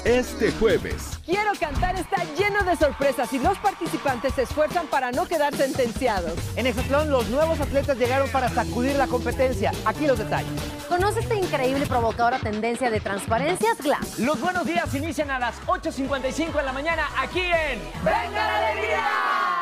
este jueves. Quiero Cantar está lleno de sorpresas y los participantes se esfuerzan para no quedar sentenciados. En Exatlón, los nuevos atletas llegaron para sacudir la competencia. Aquí los detalles. Conoce esta increíble y provocadora tendencia de transparencias glam. Los buenos días inician a las 8:55 de la mañana aquí en ¡Venga la alegría!